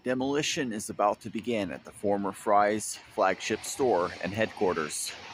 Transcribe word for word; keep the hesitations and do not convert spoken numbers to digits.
Demolition is about to begin at the former Fry's flagship store and headquarters.